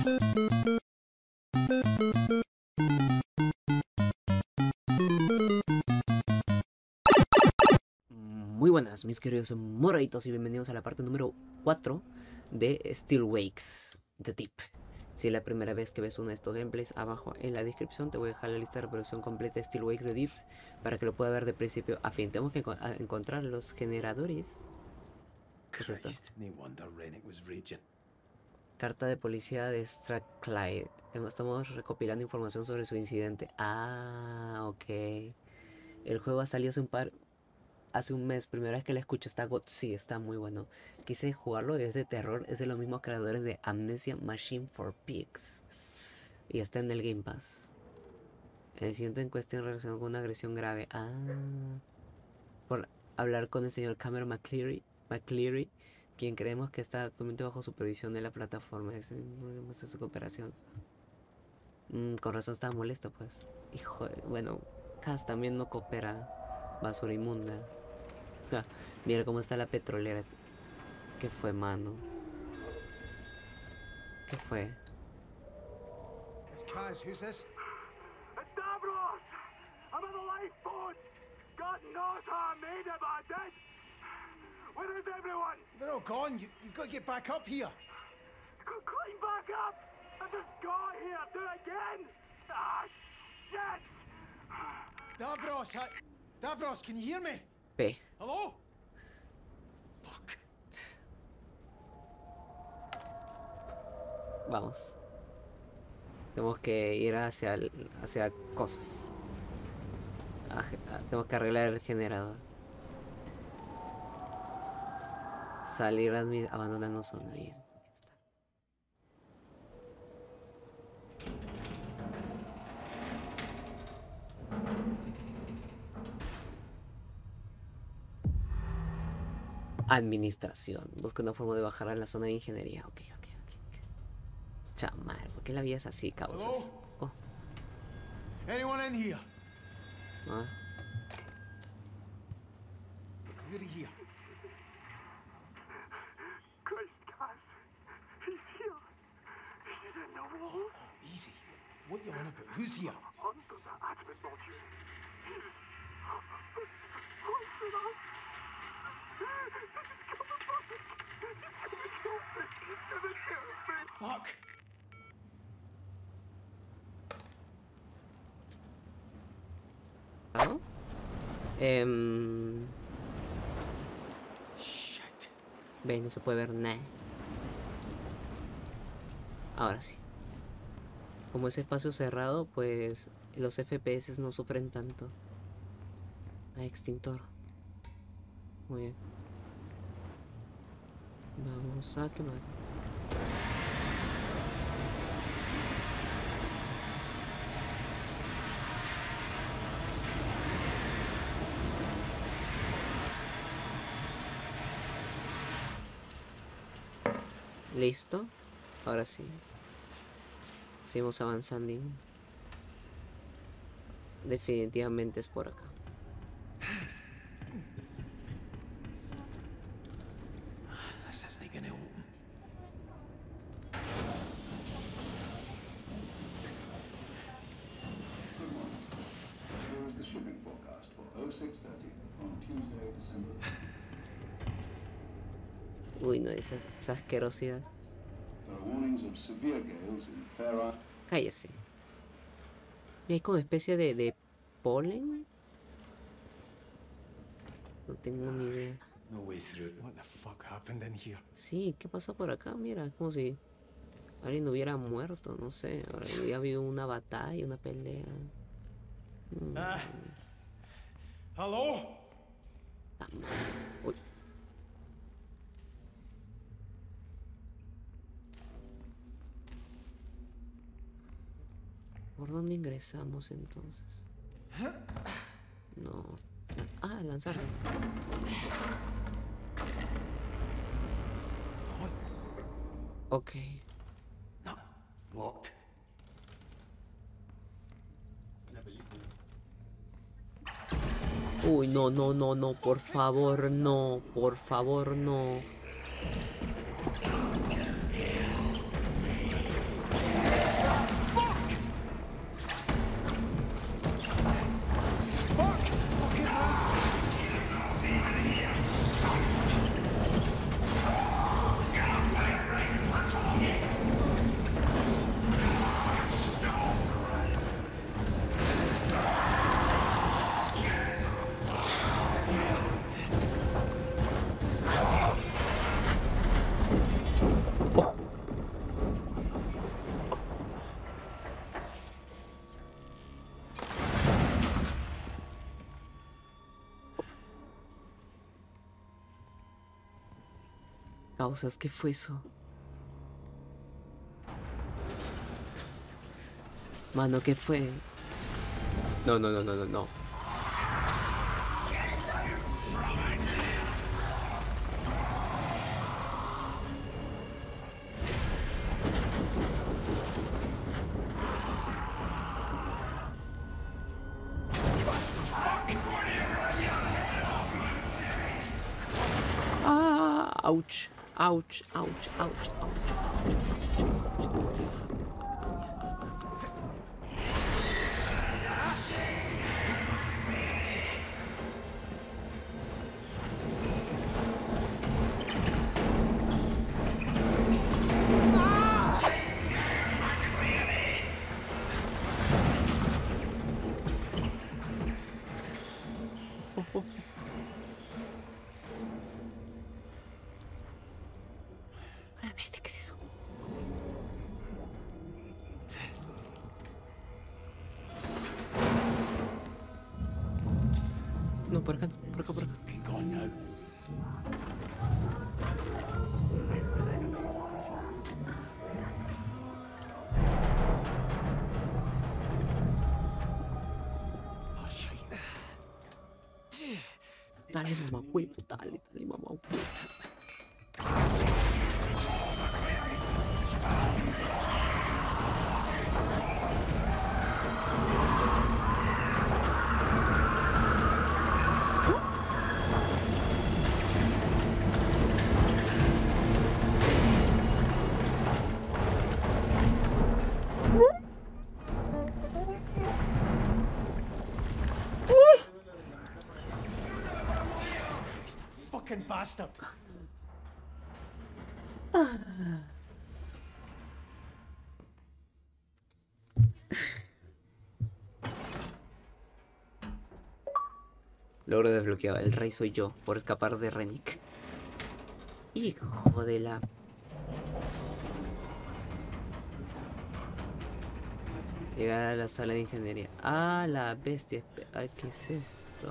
Muy buenas, mis queridos moraditos, y bienvenidos a la parte número 4 de Still Wakes The Deep. Si es la primera vez que ves uno de estos gameplays, abajo en la descripción te voy a dejar la lista de reproducción completa de Still Wakes The Deep para que lo pueda ver de principio a fin. Tenemos que encontrar los generadores. ¿Qué es esto? Carta de policía de Strathclyde. Estamos recopilando información sobre su incidente. Ah, ok. El juego ha salido hace un mes, primera vez que la escucho. Sí, está muy bueno. Quise jugarlo, es de terror, es de los mismos creadores de Amnesia Machine for Pigs. Y está en el Game Pass. El incidente en cuestión relacionado con una agresión grave. Ah, por hablar con el señor Cameron McCleary, quien creemos que está actualmente bajo supervisión de la plataforma. Es su cooperación. Con razón estaba molesto, pues. Hijo de... Bueno, Cass también no coopera. Basura inmunda. Mira cómo está la petrolera. ¿Qué fue, mano? ¿Qué fue? It's Kaz, who's this? It's Davros! I'm on the lifeboats! God knows how I made it, but I did! Where is everyone? They're all gone. You've got to get back up here. Climb back up! I just got here! Do it again! Ah, shit! Davros, can you hear me? P. Hello? Fuck. Vamos. Tenemos que ir hacia cosas. Tenemos que arreglar el generador. Salir abandonando zona. Bien. Ahí está. Administración. Busca una forma de bajar a la zona de ingeniería. Ok. Chamal, ¿por qué la vida es así, causas? Oh. Anyone in here? Ah. Clear here. Christ, Cass! He's here! He's in the wall! Oh, easy. What you on about? Who's here? Under the admin module. He's haunting us! He's coming back! He's gonna kill me! He's gonna kill me! Fuck. ¿No? Shit. Ve, no se puede ver nada. Ahora sí. Como es espacio cerrado, pues los FPS no sufren tanto. Ah, extintor. Muy bien. Vamos a quemar. Listo. Ahora sí. Seguimos avanzando. Definitivamente es por acá. This isn't gonna open. Here is the shipping forecast for 0630 on Tuesday, December. Uy, no, esa asquerosidad. There are warnings of severe gales in Fair Isle. Cállese. Y hay como especie de polen. No tengo ni idea. No way through. What the fuck happened in here? Sí, ¿qué pasó por acá? Mira, como si alguien hubiera muerto, no sé. Había habido una batalla, una pelea. Hello? Uy. ¿Por dónde ingresamos entonces? No. Ah, lanzarse. Ok. No. Locked. Uy, no, no, no, no, por favor, no, por favor, no. Causas, ¿qué fue eso? Mano, ¿qué fue? No, no, no, no, no, no. Ah, ouch, ouch, ouch, ouch, ouch, ouch. ¿Viste qué es eso? No, por acá no, por acá, por acá. Fucking gone now. Oh, shit. Dale, mamá, huevo, dale, dale, mamá, huevo. Fucking bastard. Logro desbloqueado. El rey soy yo, por escapar de Rennick. Hijo de la... Llegar a la sala de ingeniería. Ah, la bestia. Ay, ¿qué es esto?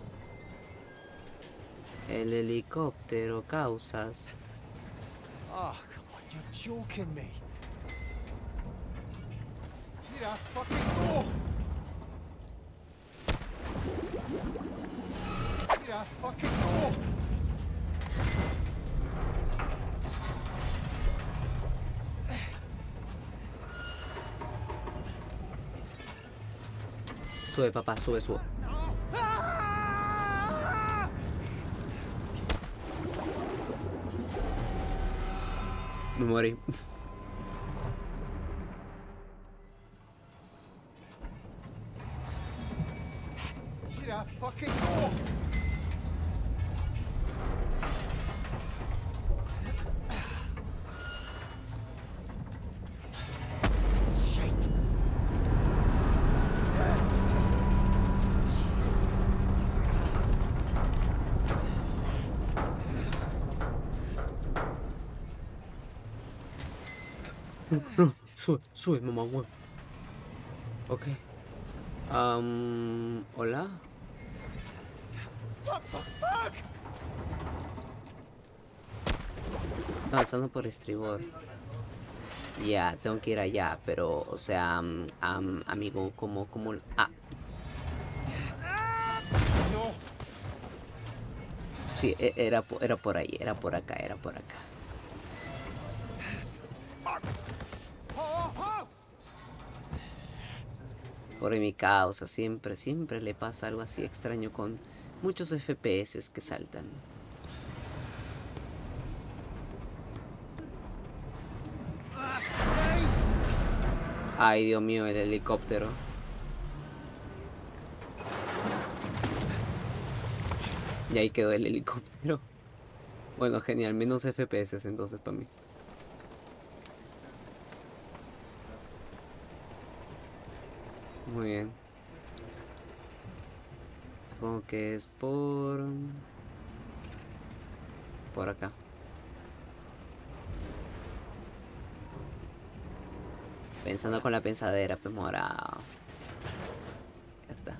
El helicóptero, causas. Oh, come on, you're joking me. Here I fucking go. Here I fucking go. Sube, papá, sube, sube. Me morí. Here I fucking go. Shite. No, sube, sube, mamá, huevo. Ok. Hola. Fuck, fuck, fuck. Avanzando por estribor. Ya, tengo que ir allá, pero, o sea, amigo, como... Ah, No. sí, era por ahí, era por acá, era por acá. Fuck. Oh, oh. Por mi causa, siempre le pasa algo así extraño con muchos FPS que saltan. Ay, Dios mío, el helicóptero. Y ahí quedó el helicóptero. Bueno, genial, menos FPS entonces para mí. Muy bien. Supongo que es por acá. Pensando con la pensadera, pues morado. Ya está.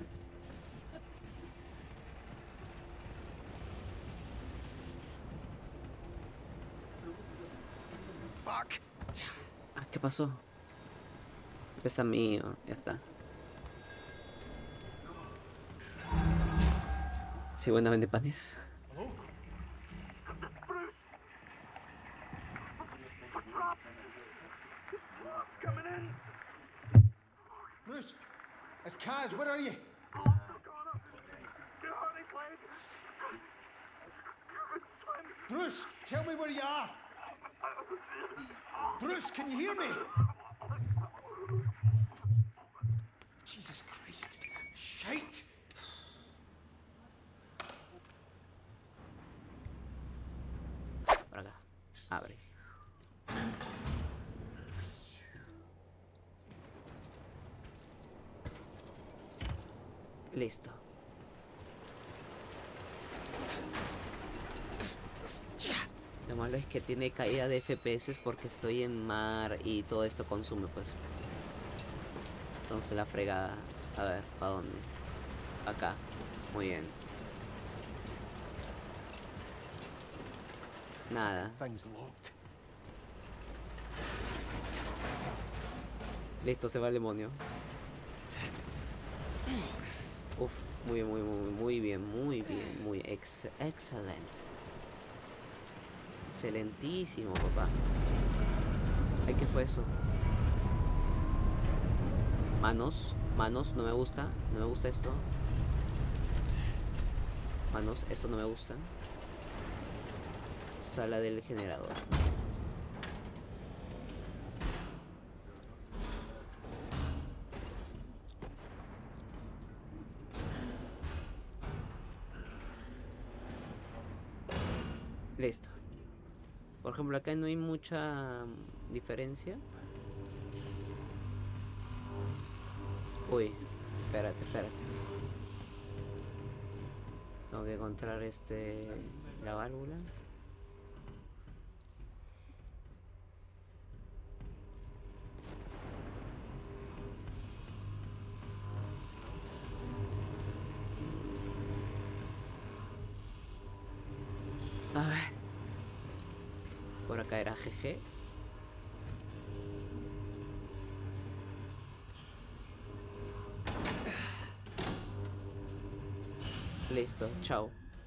¿Qué pasó? Pesa mío, ya está. Sí, buena vende panes. Hello? Bruce! We're trapped! What's coming in? Bruce! It's Kaz, where are you? Connor! Get on his leg! Swim! Bruce, tell me where you are! Bruce, can you hear me? Jesus Christ. Shite! Por acá. Abre. Listo. Lo malo es que tiene caída de FPS porque estoy en mar y todo esto consume, pues. Entonces la fregada. A ver, ¿para dónde? Acá. Muy bien. Nada. Thing's locked. Listo, se va el demonio. Uf, muy bien, muy bien, muy excelente. Excelentísimo, papá. Ay, ¿qué fue eso? Manos, no me gusta, no me gusta esto. Manos, esto no me gusta. Sala del generador. Listo. Por ejemplo, acá no hay mucha diferencia. Uy, espérate. Tengo que encontrar la válvula. A ver. Por acá era GG. Listo, chao.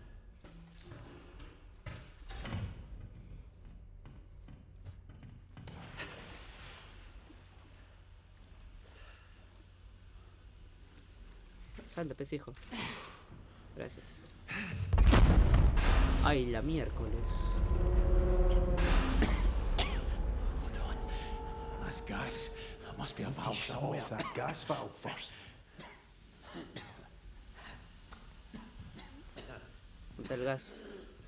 Salta, pez, hijo. Gracias. Ay, la miércoles. Hold on. That's gas. There must be a valve somewhere. Off that gas valve first. Ponte el gas.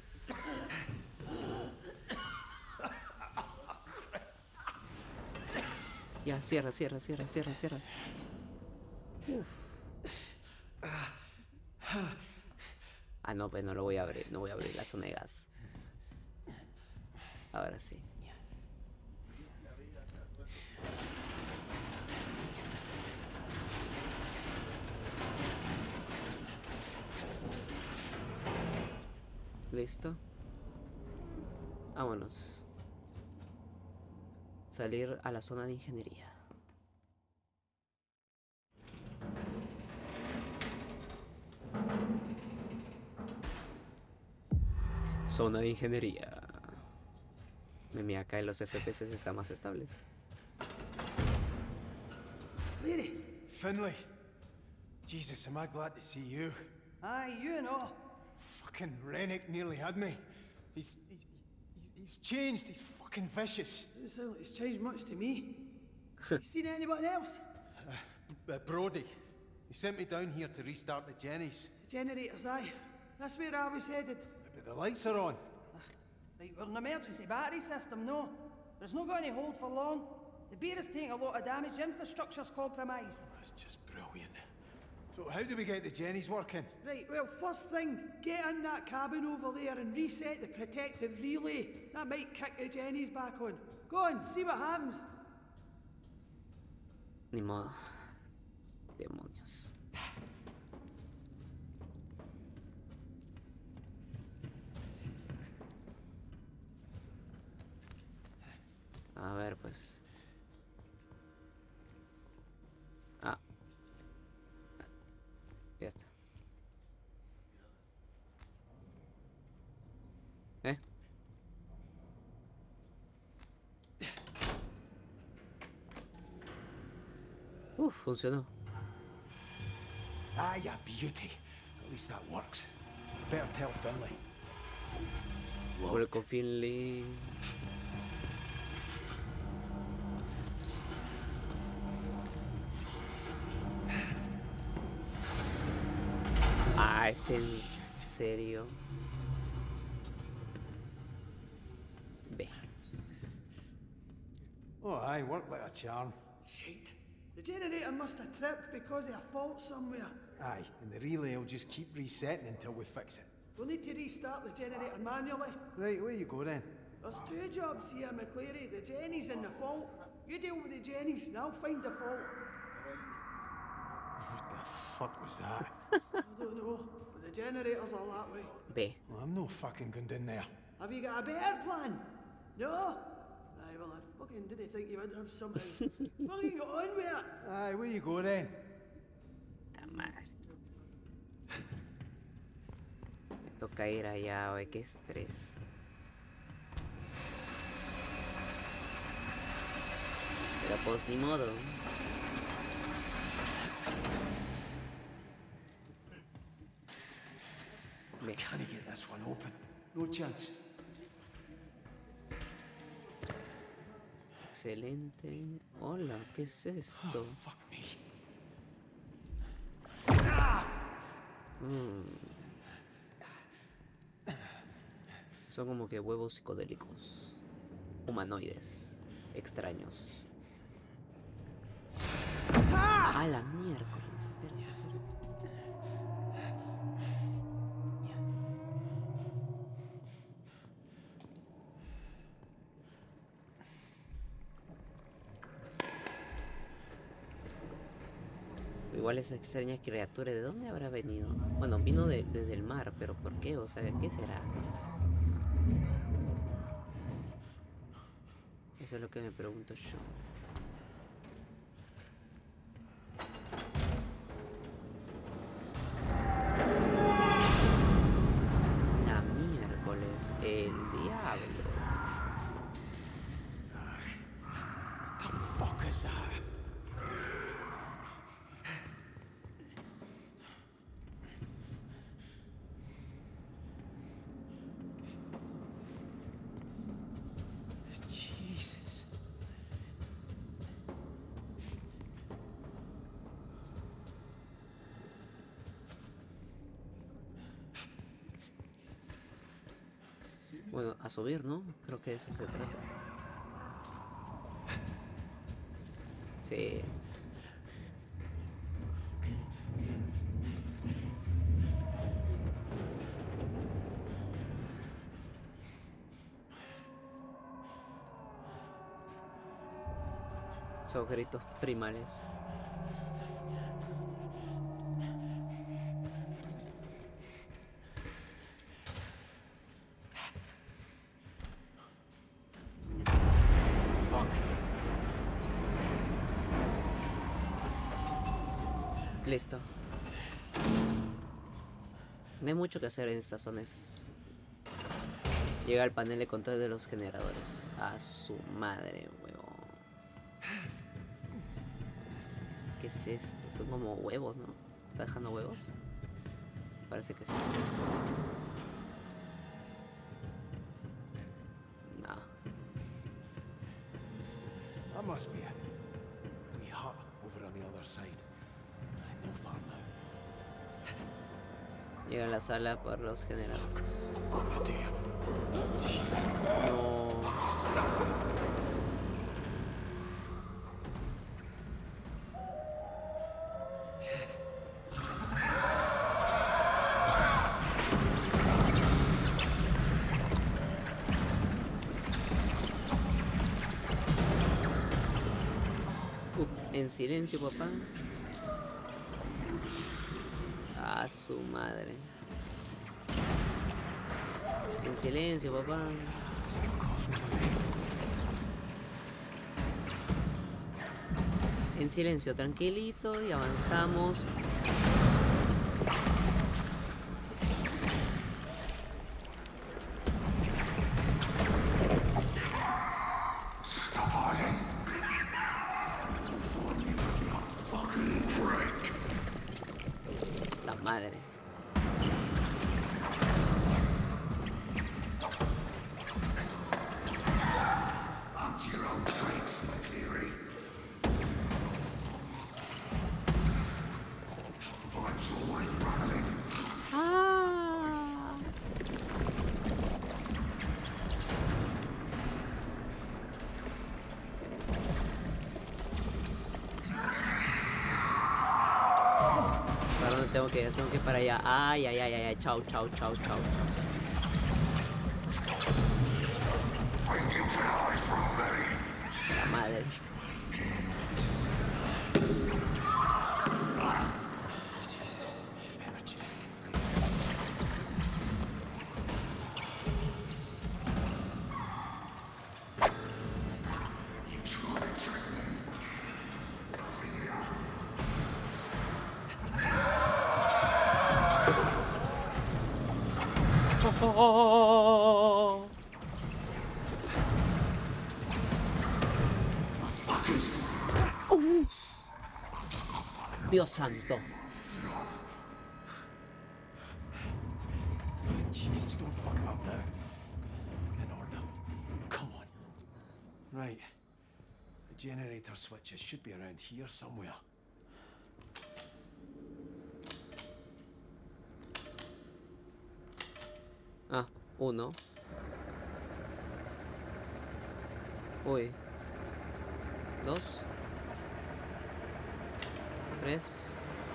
Ya, cierra. Uf. Ah, no, pues no lo voy a abrir. No voy a abrir la zona de gas. Ahora sí. Listo. Vámonos. Salir a la zona de ingeniería. Zona de ingeniería. Mira, acá los FPS están más estables. Cleary. Finlay. Jesus, am I glad to see you. Aye, you and all. Fucking Rennick nearly had me. He's changed. He's fucking vicious. Doesn't sound like it's changed much to me. You seen anyone else? Brody. He sent me down here to restart the Jennies. The generators, aye. That's where I was headed. But the lights are on. Right, we're an emergency battery system, no. But it's not going to hold for long. The beer is taking a lot of damage, infrastructure's compromised. That's just brilliant. So how do we get the Jennies working? Right, well, first thing, get in that cabin over there and reset the protective relay. That might kick the Jennies back on. Go on, see what happens. Ni modo. Demonios. A ver, pues. Funcionó. Ah, ya beauty. At least that works. Better tell Finlay. Vuelco Finley. Ah, ¿es en serio? Ve. Oh, aye, worked like a charm. Shit. The generator must have tripped because of a fault somewhere. Aye, and the relay will just keep resetting until we fix it. We'll need to restart the generator manually. Right, where you go then? There's two jobs here, McCleary. The Jenny's and the fault. You deal with the Jenny's and I'll find the fault. What the fuck was that? I don't know, but the generators are that way. Ve. Well, I'm no fucking going down there. Have you got a better plan? No? Aye, well, I fucking didn't think you would have something. Fucking got on with it. Aye, where you go then? Ta madre. Me toca ir allá, oye, qué estrés. Pero pues ni modo. Ve. Can't get this one open. No chance. Excelente. Hola, ¿qué es esto? Fuck me. Son como que huevos psicodélicos. Humanoides. Extraños. ¡Ah, la miércoles! Espérate, espérate. Igual esa extraña criatura, ¿de dónde habrá venido? Bueno, vino desde el mar, pero ¿por qué? O sea, ¿qué será? Eso es lo que me pregunto yo. La miércoles, el diablo. The fuck is that? Jesus. Bueno, a subir, ¿no? Creo que de eso se trata. Sí. Son gritos primales. Fuck. Listo. No hay mucho que hacer en estas zonas. Llega al panel de control de los generadores. A su madre, huevón. ¿Qué es esto? Son como huevos, ¿no? ¿Está dejando huevos? Parece que sí. No. That must be it. We hut over on the other side. No far now. Llega a la sala por los generadores. Oh dear. Jesus. No. En silencio, papá. A su madre. En silencio, papá. En silencio, tranquilito, y avanzamos. tengo que ir para allá. Ay, ay, ay, ay, ay. Chao, chao, chao, chao, chao. La madre. Oh. Dios santo. Jesus, don't fuck it up now. In order. Come on. Right. The generator switches should be around here somewhere. Ah, 1. Uy. 2. 3.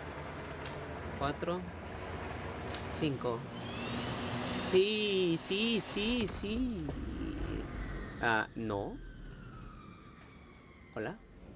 4. 5. Sí, sí, sí, sí. Ah, no. Hola.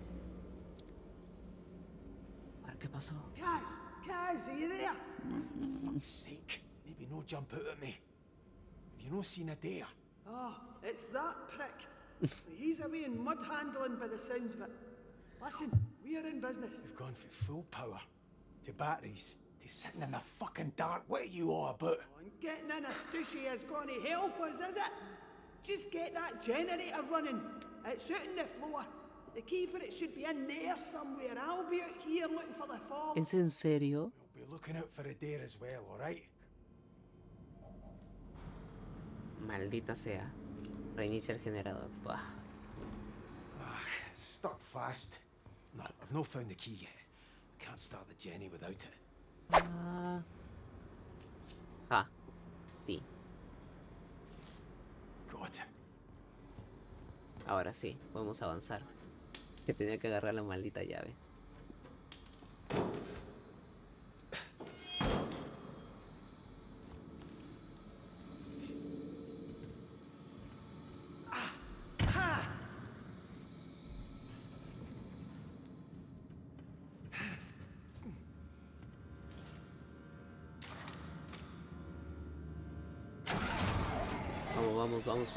A ver qué pasó. Kaz, are you there? For fuck's sake. Maybe no jump out at me. Have you no seen a dare? Oh, it's that prick. He's away in mud handling by the sounds of it. Listen, we're in business. We've gone from full power to batteries to sitting in the fucking dark. What are you all about? And getting in a stushy is going to help us, is it? Just get that generator running. It's out on the floor. The key for it should be in there somewhere. I'll be out here looking for the fob. ¿Es en serio? We'll be looking out for a dare as well, alright? Maldita sea. Reinicia el generador. Bah. Ah, it's stuck fast. No, I've not found the key yet. Can't start the Jenny without it. Ah. Ja. Sí. Got it. Ahora sí, podemos avanzar. Que tenía que agarrar la maldita llave. Vamos.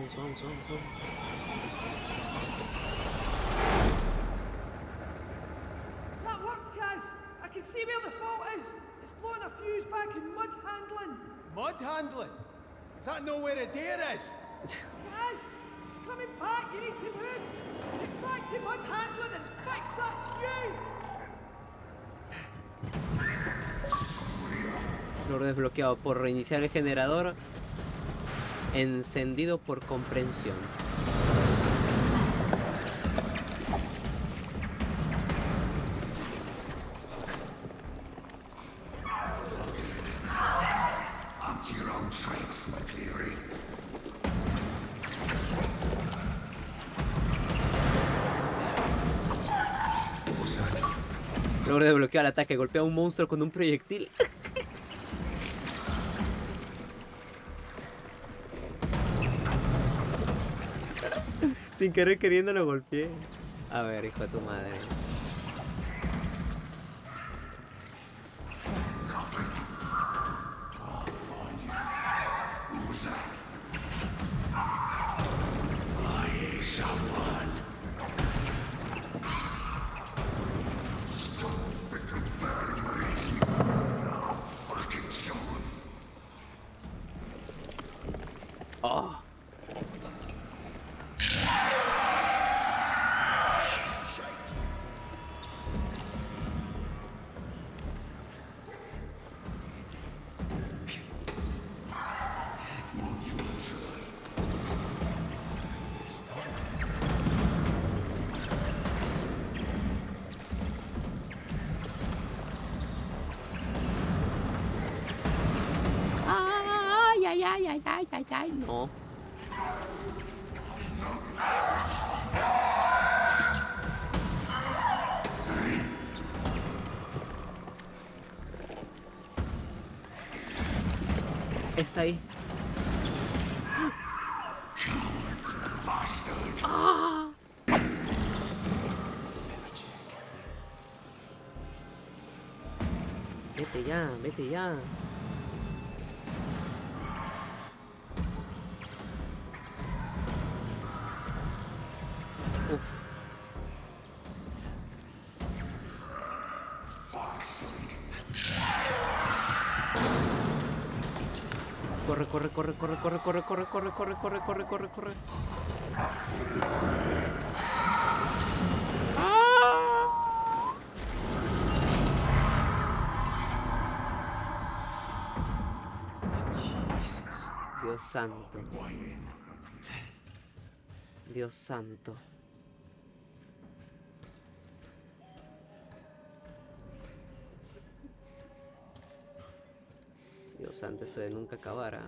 That worked, Kaz. I can see where the fault is. It's blowing a fuse back in mud handling. Mud handling? Is that not where a dare is? Kaz, it's coming back. You need to move. Get back to mud handling and fix that fuse. Flor desbloqueado por reiniciar el generador. Encendido por comprensión. Logro desbloquear el ataque. Golpea a un monstruo con un proyectil. Sin querer queriendo lo golpeé. A ver, hijo de tu madre. Oh. Ay, no. Está ahí. Vete ya, vete ya. Uf. Corre, corre, corre, corre, corre, corre, corre, corre, corre, corre, corre, corre, corre. Dios santo. Dios santo. Dios santo, esto de nunca acabará.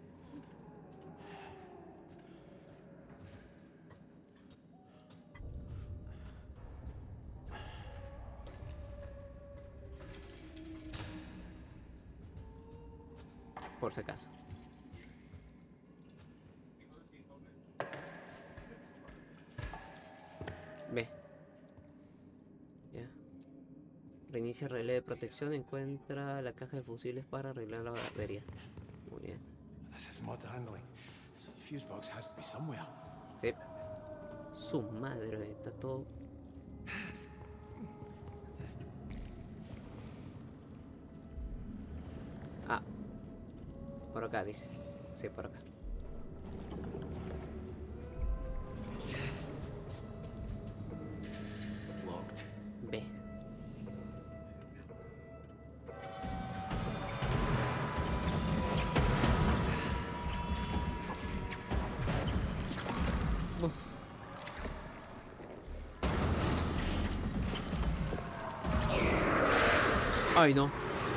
Por si acaso. Ve. Ya. Reinicia el relé de protección. Encuentra la caja de fusibles para arreglar la avería. Muy bien. This is mud handling. So the fuse box has to be somewhere. Sí. Su madre, está todo. Ah. Por acá dije. Sí, por acá. Locked. Ve. Uf. Ay, no.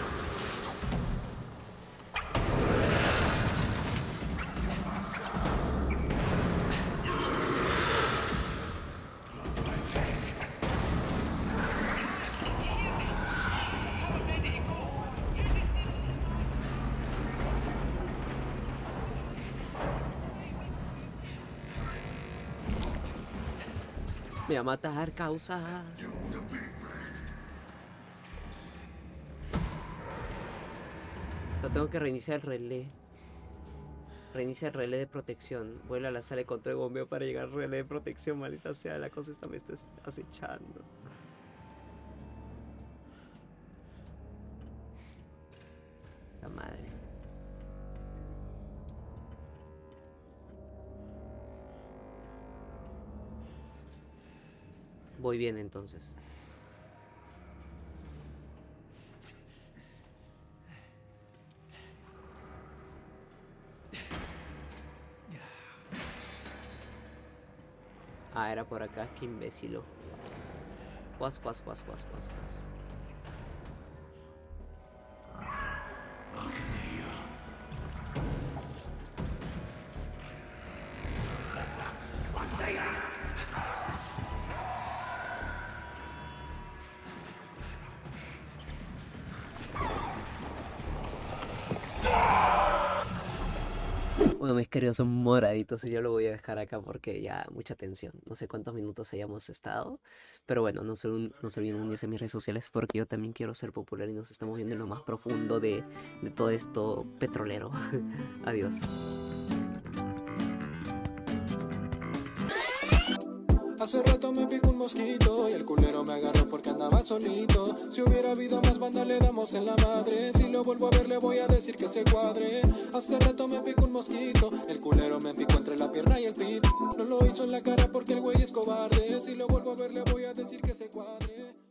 Me va a matar, causa. O sea, tengo que reiniciar el relé. Reinicia el relé de protección. Vuelve a la sala de control de bombeo para llegar al relé de protección. Maldita sea, la cosa esta me está acechando. La madre. Voy bien entonces. Ah, era por acá, qué imbécilo. Guas, guas, guas, guas, guas, guas. Bueno, mis queridos son moraditos y yo lo voy a dejar acá porque ya mucha tensión. No sé cuántos minutos hayamos estado. Pero bueno, no se olviden unirse a mis redes sociales porque yo también quiero ser popular y nos estamos viendo en lo más profundo de todo esto petrolero. Adiós. Hace rato me picó un mosquito y el culero me agarró porque andaba solito. Si hubiera habido más banda le damos en la madre. Si lo vuelvo a ver le voy a decir que se cuadre. Hace rato me picó un mosquito, el culero me picó entre la pierna y el pito. No lo hizo en la cara porque el güey es cobarde. Si lo vuelvo a ver le voy a decir que se cuadre.